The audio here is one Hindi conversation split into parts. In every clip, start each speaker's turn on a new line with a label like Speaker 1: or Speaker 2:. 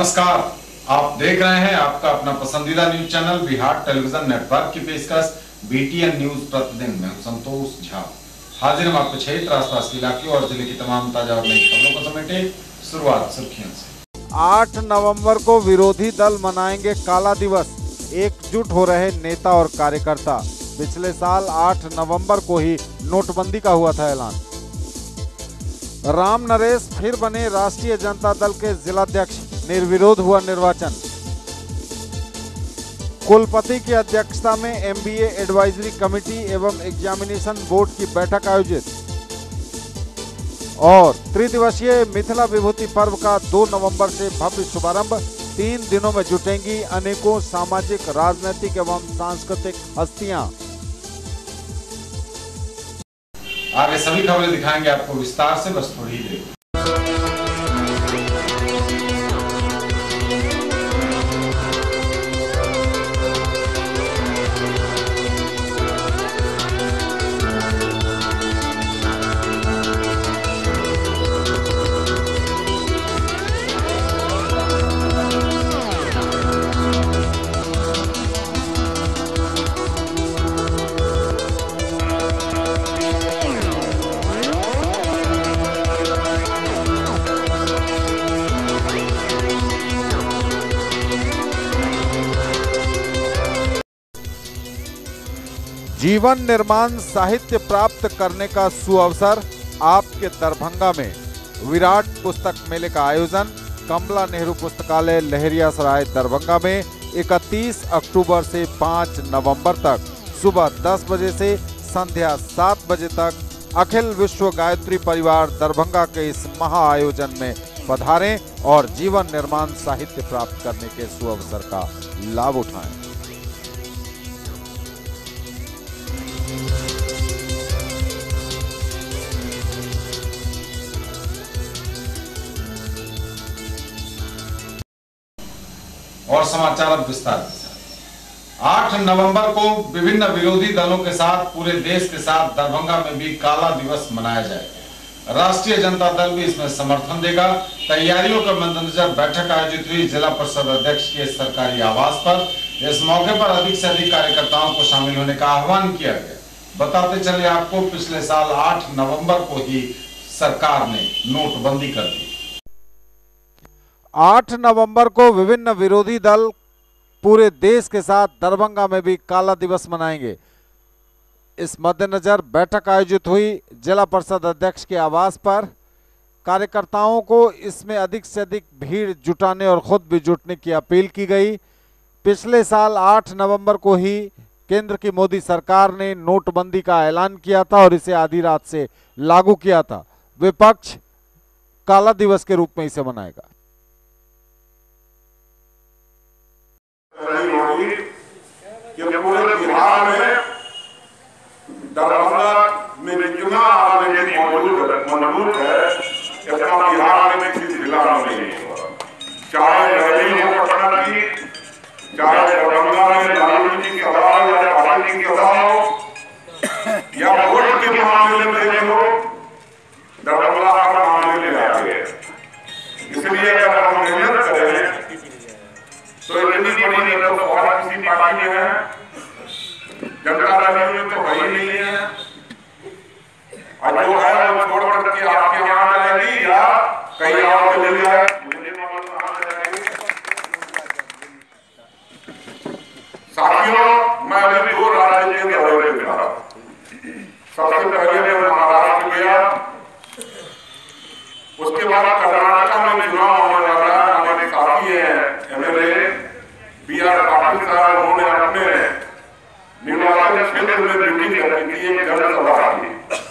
Speaker 1: नमस्कार, आप देख रहे हैं आपका अपना पसंदीदा news channel Bihar television network की पेशकश बीटीएन न्यूज प्रतिदिन में संतोष झा हाजिर हम आपके क्षेत्र आसपास के इलाके और जिले की तमाम ताजा और नई खबरों को समेटे। शुरुआत सुर्खियों से।
Speaker 2: 8 नवंबर को विरोधी दल मनाएंगे काला दिवस, एकजुट हो रहे नेता और कार्यकर्ता। पिछले साल 8 नवंबर को ही नोटबंदी का हुआ था ऐलान। राम नरेश फिर बने राष्ट्रीय जनता दल के जिलाध्यक्ष, निर्विरोध हुआ निर्वाचन। कुलपति की अध्यक्षता में एमबीए एडवाइजरी कमेटी एवं एग्जामिनेशन बोर्ड की बैठक आयोजित। और त्रिदिवसीय मिथिला विभूति पर्व का 2 नवंबर से भव्य शुभारंभ। 3 दिनों में जुटेंगी अनेकों सामाजिक, राजनीतिक एवं सांस्कृतिक हस्तियां।
Speaker 1: आगे सभी खबरें दिखाएंगे आपको विस्तार से, बस थोड़ी देर।
Speaker 2: जीवन निर्माण साहित्य प्राप्त करने का सुअवसर। आपके दरभंगा में विराट पुस्तक मेले का आयोजन। कमला नेहरू पुस्तकालय लहरियासराय दरभंगा में 31 अक्टूबर से 5 नवंबर तक सुबह 10 बजे से संध्या 7 बजे तक अखिल विश्व गायत्री परिवार दरभंगा के इस महा आयोजन में पधारें और जीवन निर्माण साहित्य प्राप्त करने के सुअवसर का लाभ उठाएं।
Speaker 1: और समाचार अब विस्तार के साथ। 8 नवंबर को विभिन्न विरोधी दलों के साथ पूरे देश के साथ दरभंगा में भी काला दिवस मनाया जाएगा। राष्ट्रीय जनता दल भी इसमें समर्थन देगा। तैयारियों के मद्देनजर बैठक आयोजित हुई जिला परिषद अध्यक्ष के सरकारी आवास पर। इस मौके पर अधिक से अधिक कार्यकर्ताओं को शामिल होने का आह्वान किया गया। बताते चले आपको, पिछले साल 8 नवंबर को ही सरकार ने नोटबंदी कर दी।
Speaker 2: 8 नवंबर को विभिन्न विरोधी दल पूरे देश के साथ दरभंगा में भी काला दिवस मनाएंगे। इस मद्देनजर बैठक आयोजित हुई जिला परिषद अध्यक्ष के आवास पर। कार्यकर्ताओं को इसमें अधिक से अधिक भीड़ जुटाने और खुद भी जुटने की अपील की गई। पिछले साल 8 नवंबर को ही केंद्र की मोदी सरकार ने नोटबंदी का ऐलान किया था और इसे आधी रात से लागू किया था। विपक्ष काला दिवस के रूप में इसे मनाएगा।
Speaker 3: पूरे बिहार में दरभंगा में जितना आबादी मौजूद है, इतना बिहार में किसी जिला में नहीं होगा। चाहे रैली हो पटना की, चाहे दरभंगा में लालू जी की सभा हो या पार्टी की सभा हो या वोट के मामले में देखो, दरभंगा हर मामले में आगे है। इसलिए अगर हम मेहनत करें तो इतनी बड़ी नेता तो और किसी पार्टी में है, जनता दल में तो वही नहीं है। और जो है वो छोड़ करके आपके यहाँ जाएगी या कहीं और चले जाए, मुझे मालूम कहाँ जाएगी। साथियों, मैं अभी 2 राज्य के दौरे पे था। सबसे पहले मैं महाराष्ट्र गया, उसके बाद कर्नाटक में चुनाव होने वाला है। हमारे साथी हैं एमएलए बीआर पाटिल साहब, उन्होंने अपने निर्वाचन क्षेत्र में मीटिंग करनी थी, एक जनसभा थी।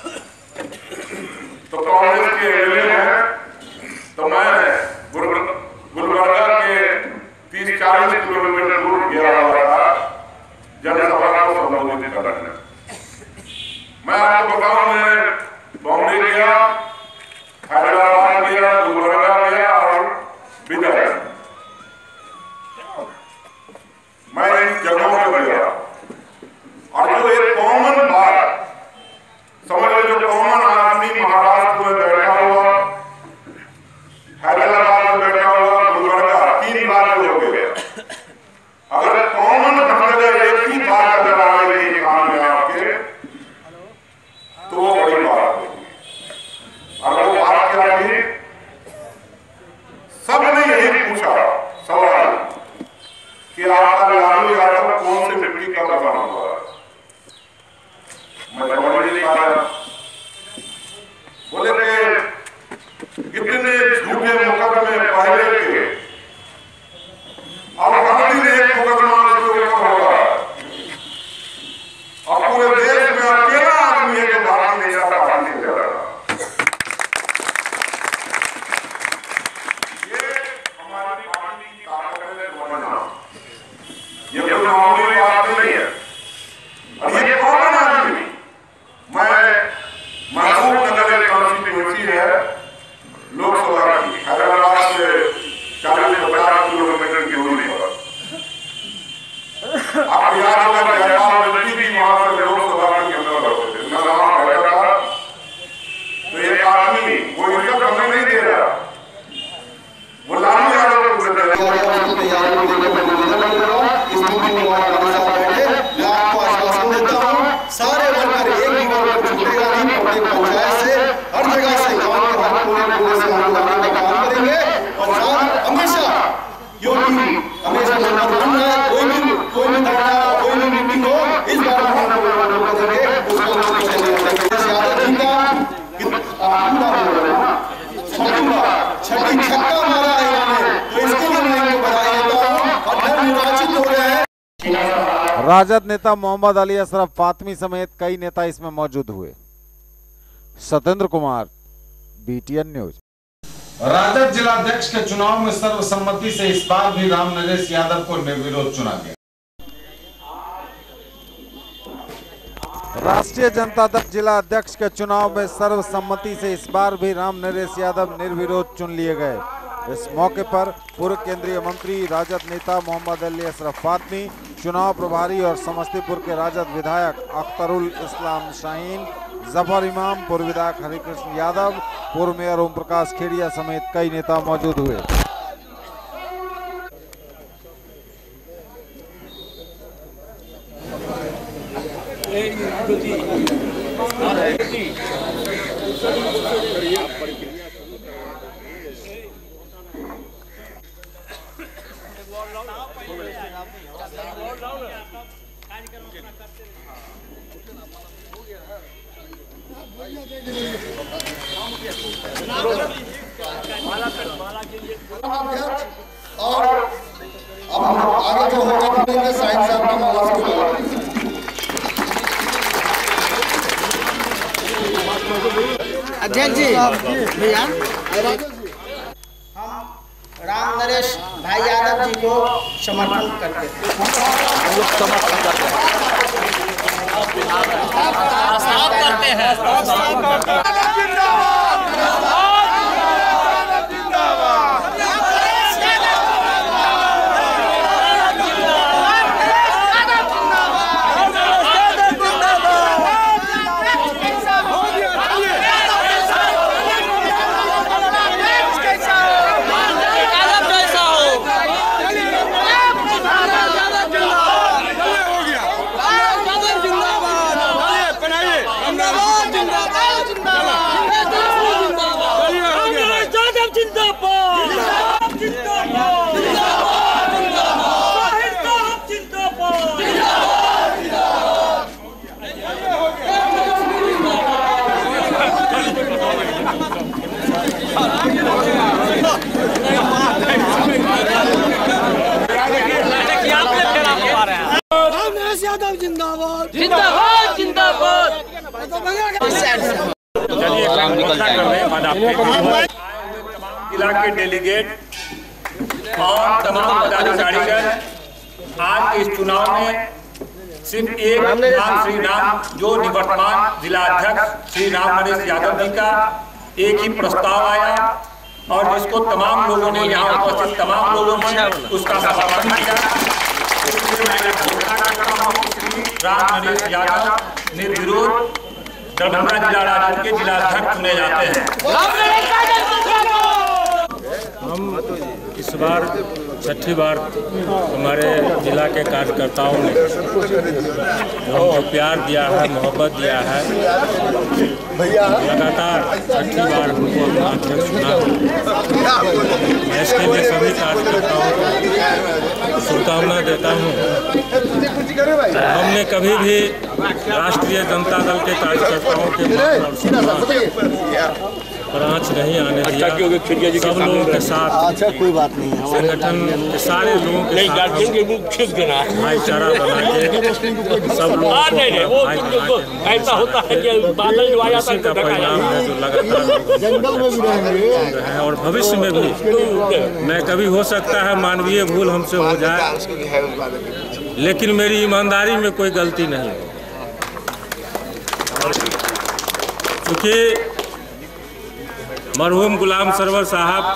Speaker 3: तो कांग्रेस के एमएलए हैं, तो मैं गुलबर्गा के 30-40 किलोमीटर दूर गया हुआ था जनसभा को संबोधित करने। मैं आपको बताऊं, मैं बॉम्बे गया, हैदराबाद गया, गुलबर्गा गया और बिदर। मैं इन जगहों पर गया और जो एक कॉमन बात समझ लो, जो कॉमन आदमी महाराष्ट्र में बैठा हुआ, हैदराबाद में बैठा हुआ, गुलबर्गा, और पूरे देश में अकेला आदमी है जो भारतीय जनता पार्टी से लड़ रहा। ये हमारी पार्टी की ताकत है समझना, ये कोई मामूली बात नहीं है। और ये कौन आदमी, मैं महबूब नगर कॉन्स्टिट्यूंसी है लोकसभा की, हैदराबाद से 40-50 किलोमीटर की दूरी पर। आप याद होगा जयपाल रेड्डी भी वहां से लोकसभा के अंदर होते थे, मैं वहां बैठा था। तो एक आदमी वो इज्जत हमें नहीं दे रहा, वो लालू यादव को दे रहा है।
Speaker 4: सारे वर्कर एक भी वर्कर छूटेगा नहीं, प्रत्येक पंचायत से हर जगह से गांव के हर कोने से हम लोग आगे काम करेंगे। और साथ हमेशा क्योंकि हमेशा जनता बन रहा है, कोई भी धरना, कोई भी मीटिंग हो, इस बार हम लोग करेंगे उसको छठी छक्का मारा है इन्होंने, तो इसके लिए मैं इनको बधाई देता हूँ। और निर्वाचित हो गए हैं।
Speaker 2: राजद नेता मोहम्मद अली अशरफ फातमी समेत कई नेता इसमें मौजूद हुए। Satyendra Kumar, BTN news.
Speaker 1: राजद जिलाध्यक्ष के चुनाव में सर्वसम्मति से इस बार भी राम नरेश यादव को निर्विरोध चुना गया।
Speaker 2: राष्ट्रीय जनता दल जिला अध्यक्ष के चुनाव में सर्वसम्मति से इस बार भी राम नरेश यादव निर्विरोध चुन लिए गए। इस मौके पर पूर्व केंद्रीय मंत्री राजद नेता मोहम्मद अली अशरफ फातमी, चुनाव प्रभारी और समस्तीपुर के राजद विधायक अख्तरुल इस्लाम शाहीन, जफर इमाम, पूर्व विधायक हरिकृष्ण यादव, पूर्व मेयर ओम प्रकाश खेड़िया समेत कई नेता मौजूद हुए।
Speaker 4: और अब आगे जो होगा साइंस साहब की माला से
Speaker 5: अध्यक्ष जी भैया, हम राम नरेश भाई यादव जी को समर्थन करते हैं। हम लोग समर्थन करते हैं।
Speaker 6: जिंदाबाद जिंदाबाद जिंदाबाद।
Speaker 7: चलिए काम जिला के डेलीगेट और तमाम पदाधिकारीगण आज के इस चुनाव में सिर्फ एक नाम श्री राम, जो निवर्तमान जिलाध्यक्ष श्री राम नरेश यादव जी का एक ही प्रस्ताव आया और जिसको तमाम लोगों ने, यहाँ उपस्थित तमाम लोगों ने उसका समर्थन किया। इसलिए मैं घोषणा करता हूँ श्री राम नरेश यादव निर्विरोध दरभंगा जिला राजद के जिलाध्यक्ष चुने जाते हैं।
Speaker 8: हम इस बार छठी बार हमारे जिला के कार्यकर्ताओं ने जो प्यार दिया है, मोहब्बत दिया है, लगातार छठी बार हमको अपना अध्यक्ष चुना। मैं इसके लिए सभी कार्यकर्ताओं को शुभकामना देता हूँ। हमने कभी भी राष्ट्रीय जनता दल के कार्यकर्ताओं के पर आँच नहीं आने दिया। सब लोगों के साथ,
Speaker 4: अच्छा कोई बात नहीं है,
Speaker 8: संगठन के सारे लोगों के साथ भाईचारा बना के सब लोग
Speaker 7: ऐसा होता है कि बादल जो आया था
Speaker 8: का परिणाम है जो लगातार है। और भविष्य में भी मैं कभी हो सकता है मानवीय भूल हमसे हो जाए, लेकिन मेरी ईमानदारी में कोई गलती नहीं है। क्योंकि मरहूम गुलाम सरवर साहब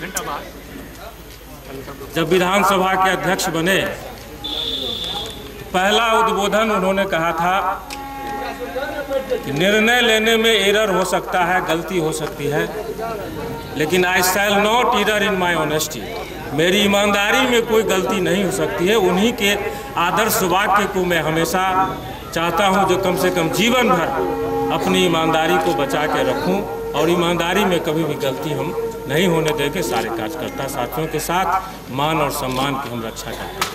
Speaker 8: जब विधानसभा के अध्यक्ष बने, पहला उद्बोधन उन्होंने कहा था कि निर्णय लेने में एरर हो सकता है, गलती हो सकती है, लेकिन I shall not error in my honesty, मेरी ईमानदारी में कोई गलती नहीं हो सकती है। उन्हीं के आदर्श वाक्य को मैं हमेशा चाहता हूं जो कम से कम जीवन भर अपनी ईमानदारी को बचा के रखूं, और ईमानदारी में कभी भी गलती हम नहीं होने देंगे। सारे कार्यकर्ता साथियों के साथ मान और सम्मान की हम रक्षा करते हैं।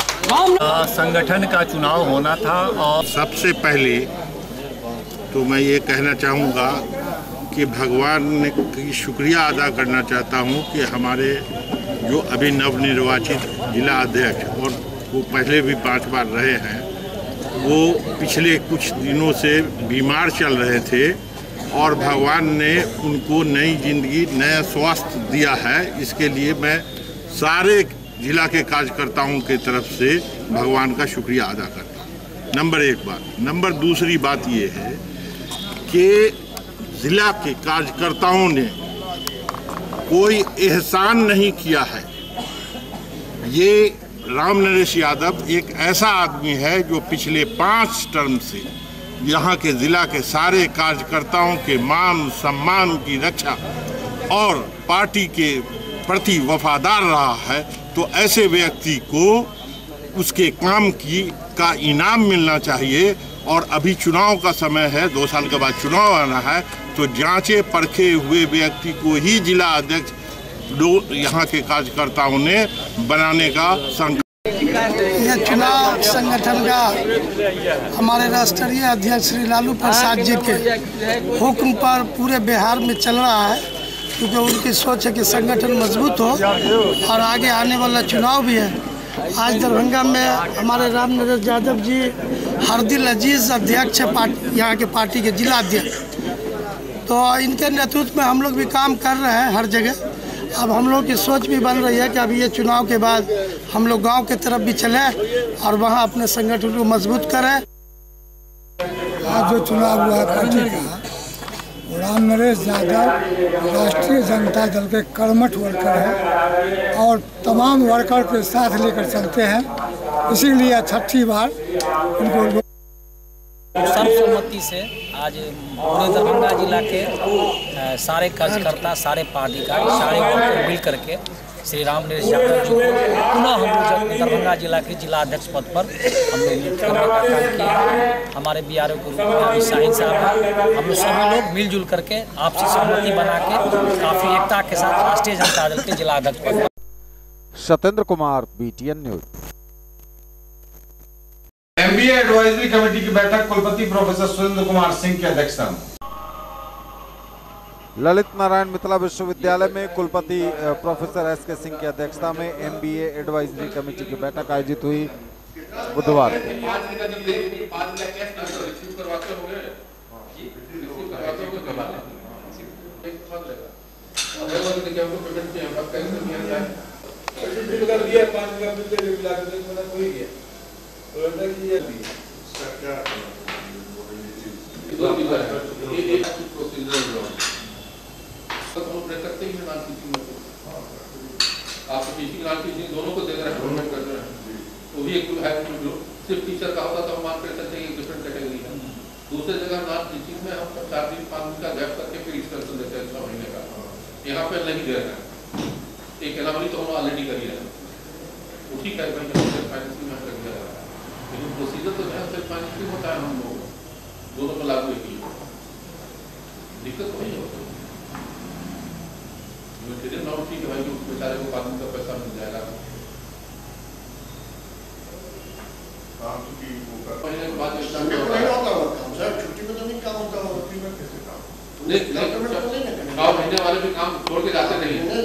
Speaker 9: संगठन का चुनाव होना था, और सबसे पहले तो मैं ये कहना चाहूँगा कि भगवान की शुक्रिया अदा करना चाहता हूँ कि हमारे जो अभी नवनिर्वाचित जिला अध्यक्ष, और वो पहले भी 5 बार रहे हैं, वो पिछले कुछ दिनों से बीमार चल रहे थे, और भगवान ने उनको नई जिंदगी, नया स्वास्थ्य दिया है। इसके लिए मैं सारे जिला के कार्यकर्ताओं की तरफ से भगवान का शुक्रिया अदा करता हूँ। नंबर 1 बात। नंबर दूसरी बात ये है कि जिला के कार्यकर्ताओं ने कोई एहसान नहीं किया है। ये राम नरेश यादव एक ऐसा आदमी है जो पिछले 5 टर्म से यहाँ के जिला के सारे कार्यकर्ताओं के मान सम्मान की रक्षा और पार्टी के प्रति वफादार रहा है। तो ऐसे व्यक्ति को उसके काम का इनाम मिलना चाहिए। और अभी चुनाव का समय है, 2 साल के बाद चुनाव आना है, तो जांचे परखे हुए व्यक्ति को ही जिला अध्यक्ष यहाँ के कार्यकर्ताओं ने बनाने का संकल्प।
Speaker 10: यह चुनाव संगठन का हमारे राष्ट्रीय अध्यक्ष श्री लालू प्रसाद जी के हुक्म पर पूरे बिहार में चल रहा है, क्योंकि उनकी सोच है कि संगठन मजबूत हो और आगे आने वाला चुनाव भी है। आज दरभंगा में हमारे राम नरेश यादव जी हरदिल अजीज अध्यक्ष है यहाँ के पार्टी के जिला अध्यक्ष, तो इनके नेतृत्व में हम लोग भी काम कर रहे हैं हर जगह। अब हम लोग की सोच भी बन रही है कि अभी ये चुनाव के बाद हम लोग गांव की तरफ भी चलें और वहां अपने संगठन को मजबूत करें।
Speaker 11: आज जो चुनाव हुआ है पार्टी का, राम नरेश यादव राष्ट्रीय जनता दल के कर्मठ वर्कर हैं और तमाम वर्कर के साथ लेकर चलते हैं, इसीलिए 6ठी बार उनको
Speaker 12: सर्वसम्मति से आज पूरे दरभंगा जिला के सारे कार्यकर्ता, सारे पार्टी का सारे वर्कर मिल करके श्री राम नरेश यादव जी को पुनः हम लोग दरभंगा जिला के जिला अध्यक्ष पद पर हम लोग नियुक्त करने का काम किया। हमारे BRO को शाहीन साहब हैं, हम लोग सभी लोग मिलजुल करके आपसी सहमति बना के काफ़ी एकता के साथ राष्ट्रीय जनता दल के जिला अध्यक्ष पद पर।
Speaker 2: Satyendra Kumar, BTN news.
Speaker 1: MBA advisory committee की बैठक कुलपति प्रोफेसर सुरेंद्र कुमार सिंह की अध्यक्षता में
Speaker 2: ललित नारायण मिथिला विश्वविद्यालय में कुलपति प्रोफेसर SK सिंह की अध्यक्षता में MBA एडवाइजरी कमेटी की बैठक आयोजित हुई बुधवार को।
Speaker 13: दोनों को देकर गवर्नमेंट कर रहे हैं, वो भी एक है। सिर्फ टीचर का होता तो हम मान कर सकते हैं एक डिफरेंट कैटेगरी है। दूसरी जगह नॉन टीचिंग में हम 4 दिन 5 दिन का गैप करके फिर एक्सटेंशन देते हैं 6 महीने का। यहाँ पे नहीं दे रहे हैं, एक एनामली तो हम ऑलरेडी कर ही रहे हैं। वो ठीक है भाई, सेल्फ फाइनेंसिंग में कर दिया, लेकिन प्रोसीजर तो जो है सेल्फ फाइनेंसिंग होता है, हम लोग दोनों को लागू की दिक्कत वही होती है। ठीक है भाई, उस बेचारे को कानून का पैसा मिल जाएगा। महीने के बाद छुट्टी में तो नहीं काम होता, महीने वाले भी काम छोड़ के जाते नहीं हैं।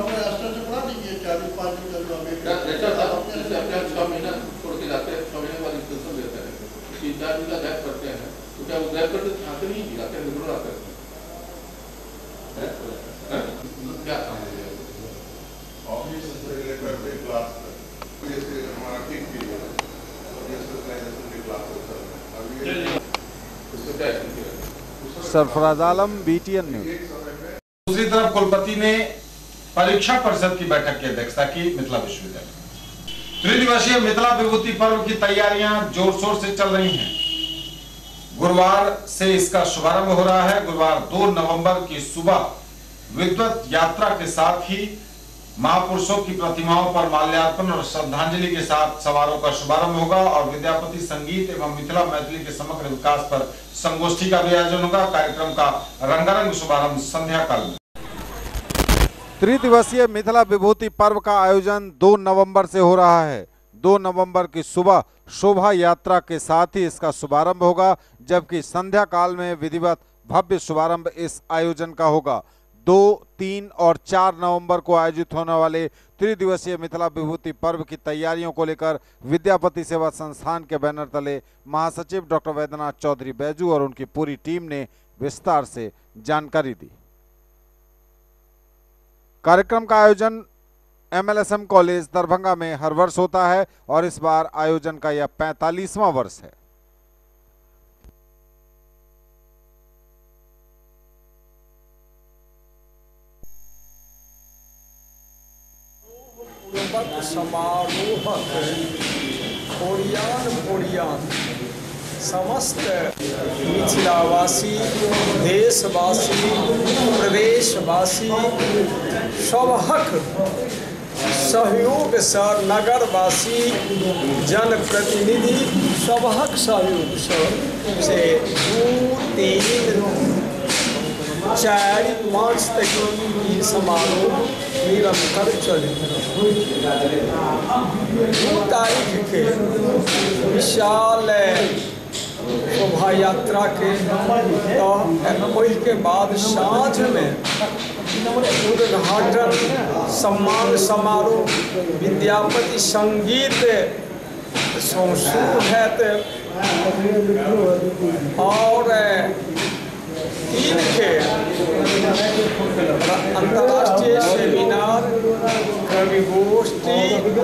Speaker 13: जैसे अपने 6 महीना छोड़ के जाते हैं, 6 महीने बाद एक्सटेंशन देते हैं, 3-4 दिन का गैप करते हैं, तो क्या वो गैप करते आते नहीं जाते हैं, रेगुलर आते हैं? क्या काम है ऑफिस से लेकर के क्लास तक जैसे हमारा टीम की है स्पेशलाइजेशन की क्लास होता है अभी उसको क्या
Speaker 2: सरफराज आलम, BTN न्यूज।
Speaker 1: दूसरी तरफ कुलपति ने परीक्षा परिषद की बैठक की अध्यक्षता की मिथिला विश्वविद्यालय। त्रिदिवसीय मिथिला विभूति पर्व की तैयारियां जोर शोर से चल रही हैं। गुरुवार से इसका शुभारंभ हो रहा है। गुरुवार 2 नवंबर की सुबह विद्वत यात्रा के साथ ही महापुरुषों की प्रतिमाओं पर माल्यार्पण और श्रद्धांजलि के साथ समारोह का शुभारंभ होगा और विद्यापति संगीत एवं मिथिला मैथिली के समग्र विकास पर संगोष्ठी का भी आयोजन होगा। कार्यक्रम का रंगारंग शुभारंभ संध्या काल में।
Speaker 2: त्रिदिवसीय मिथिला विभूति पर्व का आयोजन 2 नवंबर से हो रहा है। 2 नवंबर की सुबह शोभा यात्रा के साथ ही इसका शुभारंभ होगा, जबकि संध्या काल में विधिवत भव्य शुभारंभ इस आयोजन का होगा। 2, 3 और 4 नवंबर को आयोजित होने वाले त्रिदिवसीय मिथिला विभूति पर्व की तैयारियों को लेकर विद्यापति सेवा संस्थान के बैनर तले महासचिव डॉक्टर वैद्यनाथ चौधरी बैजू और उनकी पूरी टीम ने विस्तार से जानकारी दी। कार्यक्रम का आयोजन MLSM कॉलेज दरभंगा में हर वर्ष होता है और इस बार आयोजन का यह 45वां वर्ष है।
Speaker 14: समारोह ओरियान समस्त मिथिलावासी, देशवासी, प्रदेशवासी सबहक सहयोग से नगरवासी जनप्रतिनिधि सबहक सहयोग से 2, 3, 4, 5 तक ई समारोह निरंतर चले। 2 तारीख के विशाल शोभा यात्रा के के बाद साँझ में उद्घाटन सम्मान समारोह विद्यापति संगीत शुरू है और 3 के अंतर्राष्ट्रीय सेमिनार, कवि गोष्ठी,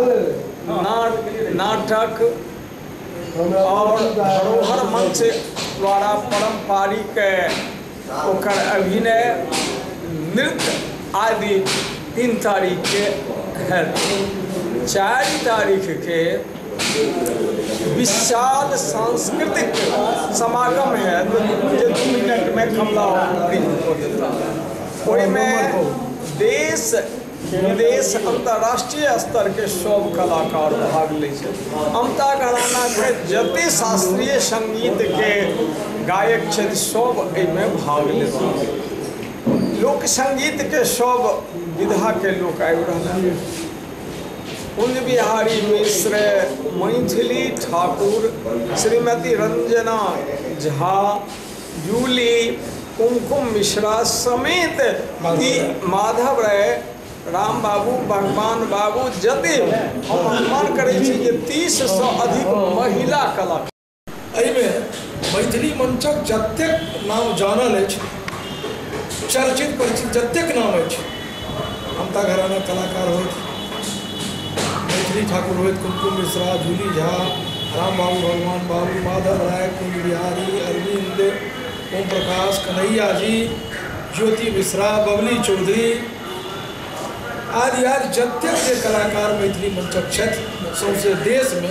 Speaker 14: नाटक और धरोहर मंच द्वारा पारंपरिक ओकर अभिनय, नृत्य आदि 3 तारीख के है। 4 तारीख के विशाल सांस्कृतिक समागम है जो 2 मिनट में कमला में देश विदेश अंतर्राष्ट्रीय स्तर के सब कलाकार भाग ले। अमता घराना के जते शास्त्रीय संगीत के गायक छथि सब एहिमे भाग ले। लोक संगीत के सब विधा के लोक आबि रहल। कुंज बिहारी मिश्र, मैथिली ठाकुर, श्रीमती रंजना झा, जूली, कुमकुम मिश्रा समेत माधव राय, राम बाबू, भगवान बाबू जते हम अनुमान करै छी जे 30 से अधिक महिला कलाकार
Speaker 10: एहिमे मैथिली मंचक जतेक नाम जानल अछि, चर्चित परिचित जतेक नाम अछि, अमता घराना कलाकार होइत, मैथिली ठाकुर होइत, कुमकुम मिश्रा, जूली झा, राम बाबू, भगवान बाबू, माधव राय, कुंज बिहारी, अरविंद, ओम प्रकाश, कन्हैया जी, ज्योति मिश्रा, बबली चौधरी आदि आदि जतेक जे कलाकार मैथिली मंचक छथि सौंसे देश में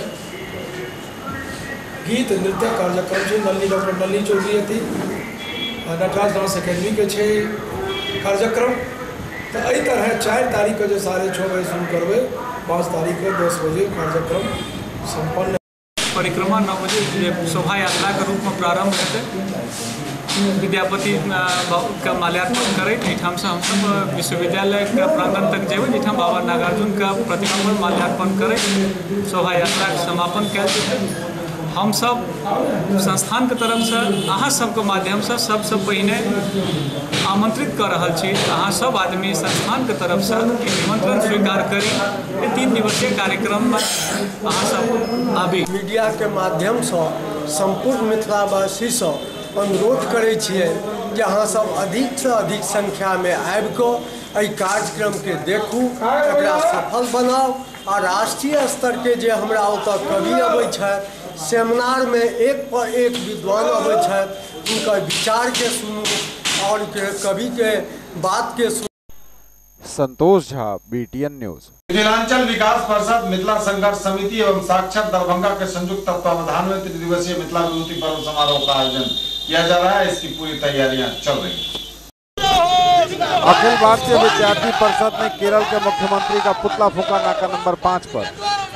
Speaker 10: गीत नृत्य कार्यक्रम छै। डॉक्टर नलिनी चौधरी अथी नटराज डांस अकेडमी के छै कार्यक्रम। तो एहि तरह 4 तारीख के जो 6:30 बजे शुरू करबै, 5 तारीख के 10 बजे कार्यक्रम संपन्न।
Speaker 15: परिक्रमा 9 बजे शोभा यात्रा के रूप में प्रारंभ हेतै। विद्यापति का माल्यार्पण करैत एहिठाम से हम सब विश्वविद्यालय के प्रांगण तक जेबै, जहिठाम बाबा नागार्जुन का प्रतिमा पर माल्यार्पण करैत शोभा यात्रा के समापन कयल जेतै। हम सब संस्थान के तरफ से अहाँ सबके माध्यम से सबसे पहिने आमंत्रित कर रहा छी अहाँ सब आदमी संस्थान के तरफ से निमंत्रण स्वीकार करी 3 दिवसीय कार्यक्रम में अहाँ सब आबी।
Speaker 16: मीडिया के माध्यम से संपूर्ण मिथिलावासी से अनुरोध करै छियै कि अहाँ सब अधिक से अधिक संख्या में आबि कऽ एहि कार्यक्रम के देखू, एकरा सफल बनाओ आ राष्ट्रीय स्तर के जे हमरा ओतऽ कवि अबै छथि, सेमिनार में एक पर एक विद्वान अबै छथि, उनकर विचार के सुनू और कवि के बात के सुनू।
Speaker 2: Santosh Jha, BTN news.
Speaker 1: मिथिलांचल विकास परिषद, मिथिला संघर्ष समिति एवं साक्षर दरभंगा के संयुक्त तत्वावधान में 3 दिवसीय मिथिला विभूति पर्व समारोह का आयोजन किया जा रहा है। इसकी पूरी तैयारियां चल रही हैं।
Speaker 2: अखिल भारतीय विद्यार्थी परिषद ने केरल के मुख्यमंत्री का पुतला फूंका नाका नंबर 5 पर।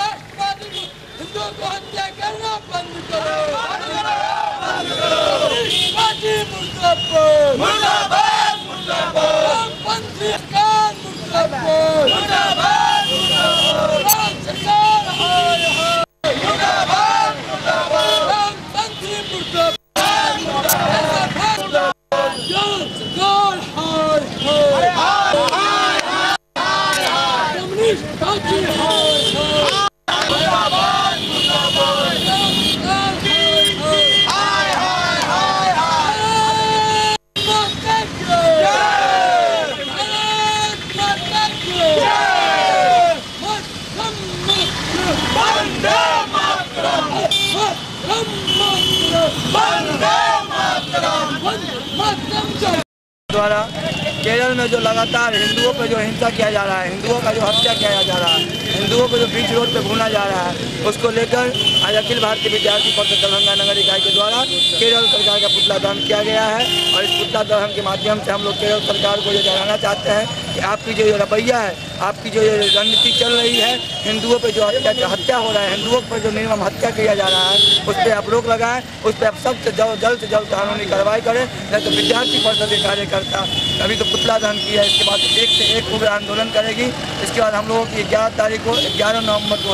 Speaker 17: द्वारा केरल में जो लगातार हिंदुओं पर जो हिंसा किया जा रहा है, हिंदुओं का जो हत्या किया जा रहा है, हिंदुओं को जो बीच रोड पे भूना जा रहा है, उसको लेकर आज अखिल भारतीय विद्यार्थी परिषद दरभंगा नगर इकाई के द्वारा केरल सरकार का पुतला दहन किया गया है। और इस पुतला दहन के माध्यम से हम लोग केरल सरकार को ये जनाना चाहते हैं कि आपकी जो रवैया है, आपकी जो रणनीति चल रही है, हिंदुओं पर जो हत्या हो रहा है, हिंदुओं पर जो निर्मम हत्या किया जा रहा है, उस पर आप रोक लगाएं, उस पर आप सबसे जल्द से जल्द कानूनी कार्रवाई करें। नहीं तो विद्यार्थी परिषद के कार्यकर्ता अभी तो पुतला दहन किया है, इसके बाद एक से एक उग्र आंदोलन करेगी। इसके बाद हम लोगों की 11 तारीख को 11 नवंबर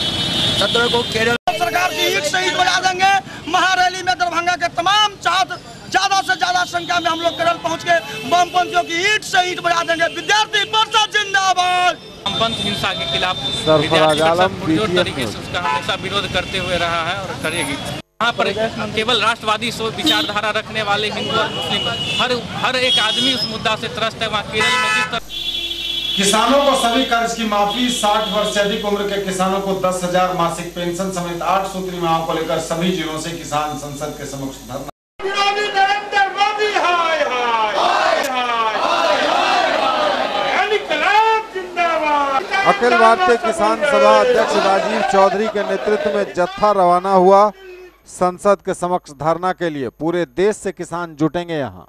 Speaker 17: 2017 को केरल
Speaker 18: सरकार की ईंट से ईंट बजा देंगे। महारैली में दरभंगा के तमाम छात्र ज्यादा से ज्यादा संख्या में हम लोग केरल पहुंच के वामपंथियों की ईंट से ईंट बजा देंगे। विद्यार्थी परिषद जिंदाबाद।
Speaker 15: वामपंथ हिंसा के खिलाफ
Speaker 2: सरफराज आलम,
Speaker 15: पुरजोर तरीके से उसका हमेशा विरोध करते हुए रहा है और करेगी। यहाँ पर केवल राष्ट्रवादी सोच विचारधारा रखने वाले हिंदू और मुस्लिम हर एक आदमी उस मुद्दा से त्रस्त है। वहाँ केरल में जिस तरह
Speaker 1: किसानों को सभी कर्ज की माफी, 60 वर्ष से अधिक उम्र के किसानों को 10,000 मासिक पेंशन समेत 8 सूत्री मांगों को लेकर सभी जिलों से किसान संसद के समक्ष धरना।
Speaker 2: अखिल भारतीय किसान सभा अध्यक्ष राजीव चौधरी के नेतृत्व में जत्था रवाना हुआ संसद के समक्ष धरना के लिए। पूरे देश से किसान जुटेंगे यहां।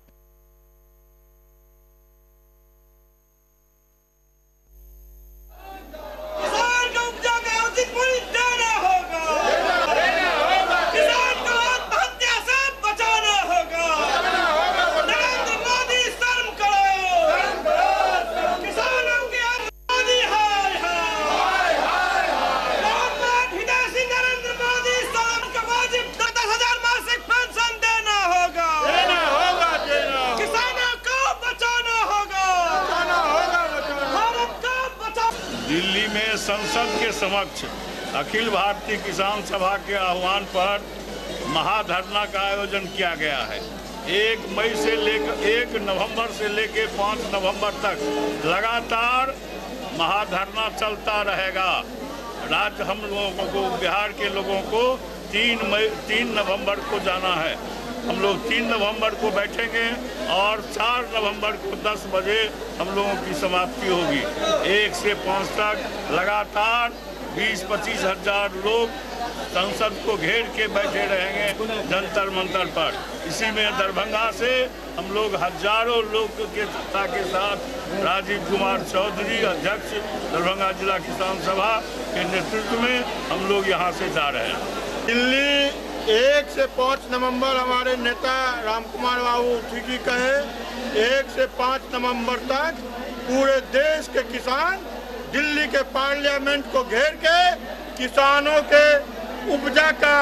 Speaker 19: संसद के समक्ष अखिल भारतीय किसान सभा के आह्वान पर महाधरना का आयोजन किया गया है। 1 नवंबर से लेकर 5 नवंबर तक लगातार महाधरना चलता रहेगा। राज्य हम लोगों को, बिहार के लोगों को 3 नवंबर को जाना है। हम लोग 3 नवंबर को बैठेंगे और 4 नवंबर को 10 बजे हम लोगों की समाप्ति होगी। 1 से 5 तक लगातार 20-25 हजार लोग संसद को घेर के बैठे रहेंगे जंतर मंतर पर। इसी में दरभंगा से हम लोग हजारों लोग के साथ राजीव कुमार चौधरी अध्यक्ष दरभंगा जिला किसान सभा के नेतृत्व में हम लोग यहाँ से जा रहे हैं।
Speaker 20: दिल्ली 1 से 5 नवंबर हमारे नेता रामकुमार बाबू उठीकी कहे 1 से 5 नवंबर तक पूरे देश के किसान दिल्ली के पार्लियामेंट को घेर के किसानों के उपजा का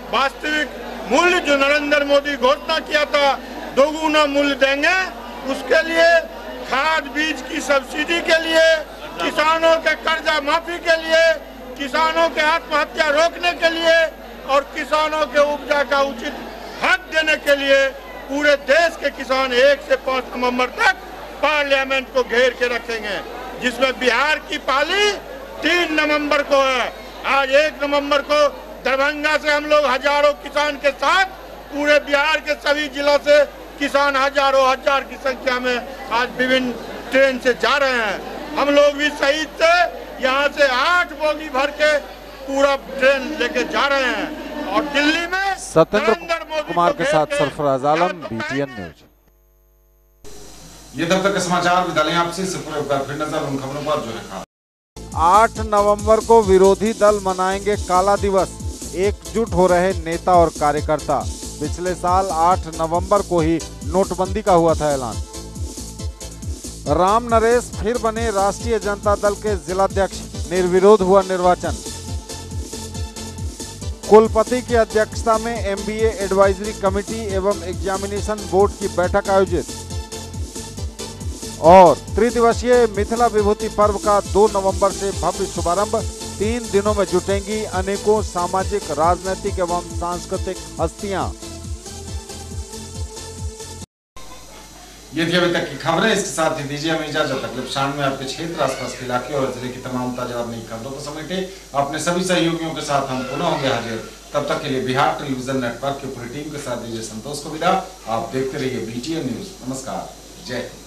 Speaker 20: वास्तविक मूल्य जो नरेंद्र मोदी घोषणा किया था, दोगुना मूल्य देंगे, उसके लिए, खाद बीज की सब्सिडी के लिए, किसानों के कर्जा माफी के लिए, किसानों के आत्महत्या रोकने के लिए और किसानों के उपजा का उचित हक देने के लिए पूरे देश के किसान 1 से 5 नवंबर तक पार्लियामेंट को घेर के रखेंगे, जिसमें बिहार की पाली 3 नवंबर को है। आज 1 नवंबर को दरभंगा से हम लोग हजारों किसान के साथ पूरे बिहार के सभी जिलों से किसान हजारों हजार की संख्या में आज विभिन्न ट्रेन से जा रहे हैं। हम लोग भी शहीद से यहाँ से 8 बोगी भर के पूरा ट्रेन लेके जा रहे हैं और दिल्ली में
Speaker 2: सत्येंद्र कुमार के साथ सरफराज आलम, BTN न्यूज।
Speaker 1: ये तब तक के समाचार, विद्यालय आपसे से पूरे फिर नजर उन खबरों पर जो है।
Speaker 2: 8 नवंबर को विरोधी दल मनाएंगे काला दिवस, एकजुट हो रहे नेता और कार्यकर्ता। पिछले साल 8 नवंबर को ही नोटबंदी का हुआ था ऐलान। राम नरेश फिर बने राष्ट्रीय जनता दल के जिलाध्यक्ष, निर्विरोध हुआ निर्वाचन। कुलपति की अध्यक्षता में MBA एडवाइजरी कमेटी एवं एग्जामिनेशन बोर्ड की बैठक आयोजित। और त्रिदिवसीय मिथिला विभूति पर्व का 2 नवंबर से भव्य शुभारंभ। 3 दिनों में जुटेंगी अनेकों सामाजिक, राजनीतिक एवं सांस्कृतिक हस्तियां।
Speaker 1: ये थी अभी तक की खबरें। इसके साथ ही दीजिए हमें इजाजत। अगले क्षण में आपके क्षेत्र, आसपास के इलाके और जिले की तमाम ताजा और नई खबरों को समेटे अपने सभी सहयोगियों के साथ हम पुनः होंगे हाजिर। तब तक के लिए बिहार टेलीविजन नेटवर्क की पूरी टीम के साथ दीजिए संतोष को विदा। आप देखते रहिए BTN न्यूज। नमस्कार, जय हिंद।